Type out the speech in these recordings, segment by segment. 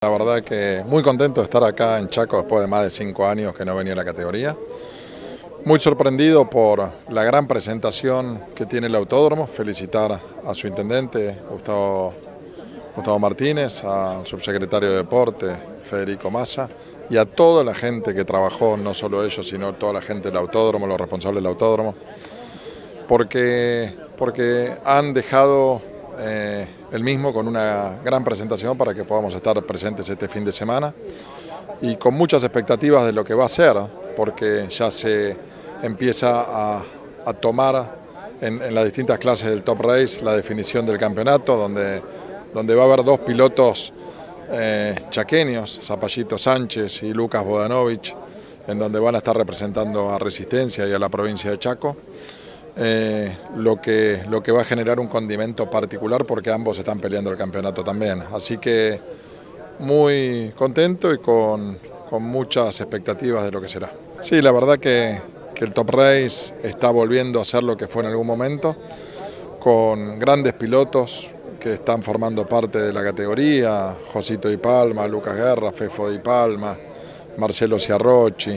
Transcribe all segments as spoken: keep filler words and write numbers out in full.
La verdad que muy contento de estar acá en Chaco después de más de cinco años que no venía a la categoría. Muy sorprendido por la gran presentación que tiene el autódromo. Felicitar a su intendente, Gustavo, Gustavo Martínez, al subsecretario de Deporte, Federico Massa, y a toda la gente que trabajó, no solo ellos, sino toda la gente del autódromo, los responsables del autódromo, porque, porque han dejado eh, el mismo con una gran presentación para que podamos estar presentes este fin de semana y con muchas expectativas de lo que va a ser, porque ya se empieza a, a tomar en, en las distintas clases del Top Race la definición del campeonato, donde, donde va a haber dos pilotos eh, chaqueños, Zapallito Sánchez y Lucas Bodanovich, en donde van a estar representando a Resistencia y a la provincia de Chaco, eh, lo, que, lo que va a generar un condimento particular porque ambos están peleando el campeonato también. Así que muy contento y con, con muchas expectativas de lo que será. Sí, la verdad que, que el Top Race está volviendo a ser lo que fue en algún momento, con grandes pilotos que están formando parte de la categoría, Josito Di Palma, Lucas Guerra, Fefo Di Palma, Marcelo Ciarrochi,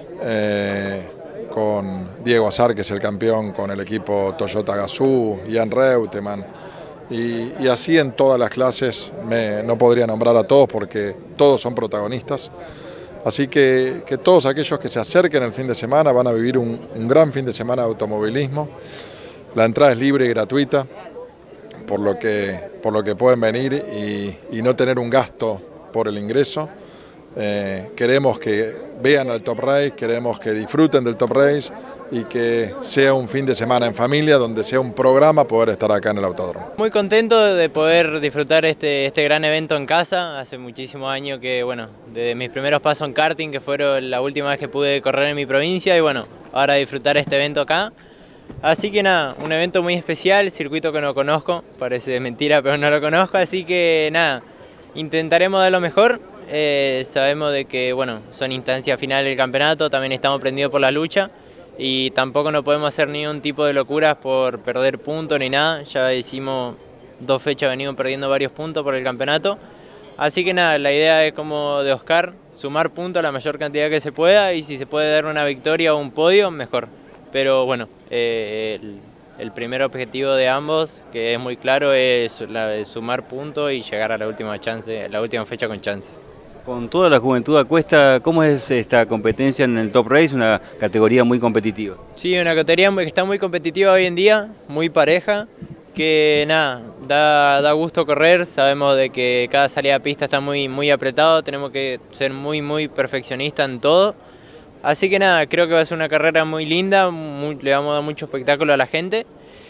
eh, con Diego Azar, que es el campeón con el equipo Toyota Gazoo, Ian Reutemann, y, y así en todas las clases. Me, no podría nombrar a todos porque todos son protagonistas, así que, que todos aquellos que se acerquen el fin de semana van a vivir un, un gran fin de semana de automovilismo. La entrada es libre y gratuita, por lo que, por lo que pueden venir y, y no tener un gasto por el ingreso. Eh, queremos que vean al Top Race, queremos que disfruten del Top Race y que sea un fin de semana en familia, donde sea un programa poder estar acá en el autódromo. Muy contento de poder disfrutar este, este gran evento en casa. Hace muchísimos años que, bueno, desde mis primeros pasos en karting, que fueron la última vez que pude correr en mi provincia, y bueno, ahora disfrutar este evento acá. Así que nada, un evento muy especial, circuito que no conozco, parece mentira pero no lo conozco, así que nada, intentaremos dar lo mejor. Eh, sabemos de que bueno, son instancias finales del campeonato, también estamos prendidos por la lucha y tampoco no podemos hacer ningún tipo de locuras por perder puntos ni nada. Ya hicimos dos fechas, venimos perdiendo varios puntos por el campeonato, así que nada, la idea es como de Oscar, sumar puntos a la mayor cantidad que se pueda y si se puede dar una victoria o un podio, mejor. Pero bueno, eh, el, el primer objetivo de ambos, que es muy claro, es la de sumar puntos y llegar a la última chance, la última fecha con chances. Con toda la juventud a cuesta, ¿cómo es esta competencia en el Top Race? Una categoría muy competitiva. Sí, una categoría que está muy competitiva hoy en día, muy pareja, que nada, da, da gusto correr. Sabemos de que cada salida a pista está muy, muy apretado, tenemos que ser muy, muy perfeccionistas en todo. Así que nada, creo que va a ser una carrera muy linda, muy, le vamos a dar mucho espectáculo a la gente.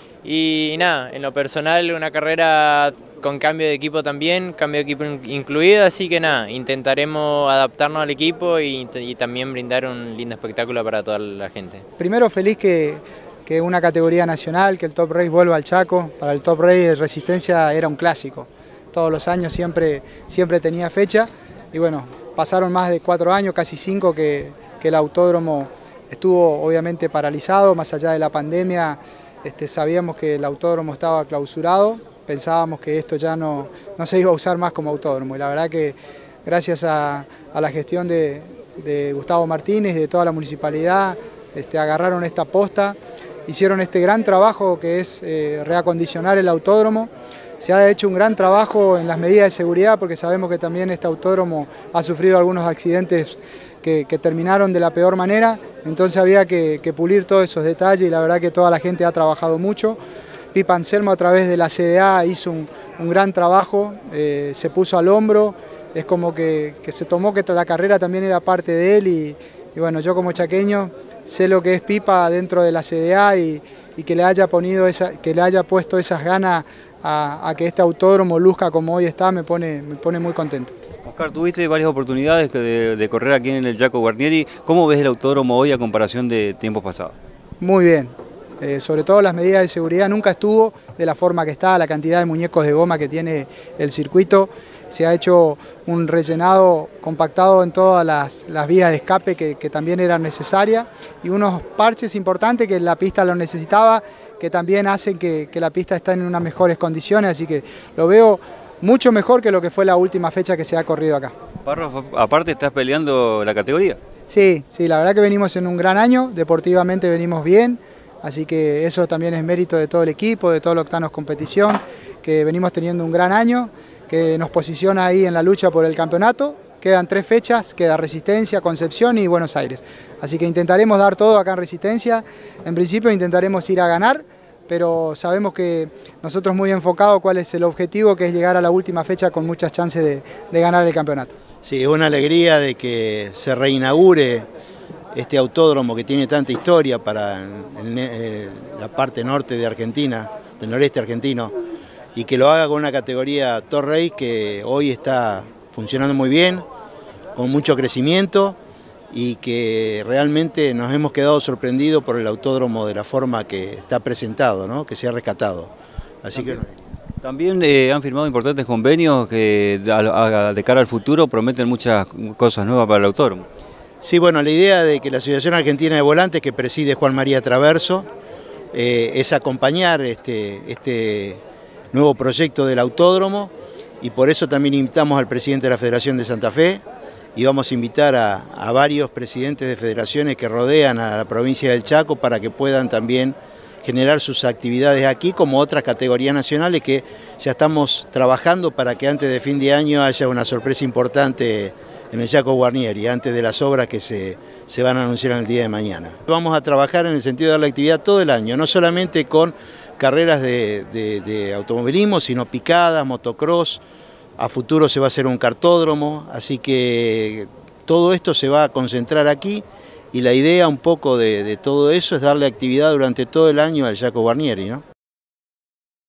Y nada, en lo personal una carrera con cambio de equipo también, cambio de equipo incluido, así que nada, intentaremos adaptarnos al equipo y, y también brindar un lindo espectáculo para toda la gente. Primero feliz que, que una categoría nacional, que el Top Race vuelva al Chaco. Para el Top Race Resistencia era un clásico, todos los años siempre, siempre tenía fecha y bueno, pasaron más de cuatro años, casi cinco que, que el autódromo estuvo obviamente paralizado, más allá de la pandemia. Este, sabíamos que el autódromo estaba clausurado, pensábamos que esto ya no, no se iba a usar más como autódromo y la verdad que gracias a, a la gestión de, de Gustavo Martínez y de toda la municipalidad, este, agarraron esta posta, hicieron este gran trabajo que es eh, reacondicionar el autódromo. Se ha hecho un gran trabajo en las medidas de seguridad porque sabemos que también este autódromo ha sufrido algunos accidentes que, que terminaron de la peor manera, entonces había que, que pulir todos esos detalles y la verdad que toda la gente ha trabajado mucho. Pipa Anselmo a través de la C D A hizo un, un gran trabajo, eh, se puso al hombro, es como que, que se tomó que la carrera también era parte de él y, y bueno, yo como chaqueño sé lo que es Pipa dentro de la C D A y, y que, le haya ponido esa, que le haya puesto esas ganas a, a que este autódromo luzca como hoy está, me pone, me pone muy contento. Oscar, tuviste varias oportunidades de, de correr aquí en el Jaco Guarnieri. ¿Cómo ves el autódromo hoy a comparación de tiempos pasados? Muy bien, eh, sobre todo las medidas de seguridad, nunca estuvo de la forma que está, la cantidad de muñecos de goma que tiene el circuito. Se ha hecho un rellenado compactado en todas las, las vías de escape que, que también eran necesarias y unos parches importantes que la pista lo necesitaba, que también hacen que, que la pista esté en unas mejores condiciones, así que lo veo mucho mejor que lo que fue la última fecha que se ha corrido acá. Parra, aparte estás peleando la categoría. Sí, sí, la verdad que venimos en un gran año, deportivamente venimos bien, así que eso también es mérito de todo el equipo, de todo los Octanos Competición, que venimos teniendo un gran año, que nos posiciona ahí en la lucha por el campeonato. Quedan tres fechas, queda Resistencia, Concepción y Buenos Aires. Así que intentaremos dar todo acá en Resistencia. En principio intentaremos ir a ganar, pero sabemos que nosotros muy enfocados cuál es el objetivo, que es llegar a la última fecha con muchas chances de, de ganar el campeonato. Sí, es una alegría de que se reinaugure este autódromo que tiene tanta historia para el, el, la parte norte de Argentina, del noreste argentino, y que lo haga con una categoría Top Race que hoy está funcionando muy bien, con mucho crecimiento, y que realmente nos hemos quedado sorprendidos por el autódromo de la forma que está presentado, ¿no? Que se ha rescatado. Así También, que... también eh, han firmado importantes convenios que a, a, de cara al futuro prometen muchas cosas nuevas para el autódromo. Sí, bueno, la idea de que la Asociación Argentina de Volantes, que preside Juan María Traverso, eh, es acompañar este, este nuevo proyecto del autódromo, y por eso también invitamos al presidente de la Federación de Santa Fe, y vamos a invitar a, a varios presidentes de federaciones que rodean a la provincia del Chaco para que puedan también generar sus actividades aquí, como otras categorías nacionales que ya estamos trabajando para que antes de fin de año haya una sorpresa importante en el Chaco Guarnieri, antes de las obras que se, se van a anunciar en el día de mañana. Vamos a trabajar en el sentido de dar la actividad todo el año, no solamente con carreras de, de, de automovilismo, sino picadas, motocross. A futuro se va a hacer un kartódromo, así que todo esto se va a concentrar aquí, y la idea un poco de, de todo eso es darle actividad durante todo el año al Chaco Guarnieri, ¿no?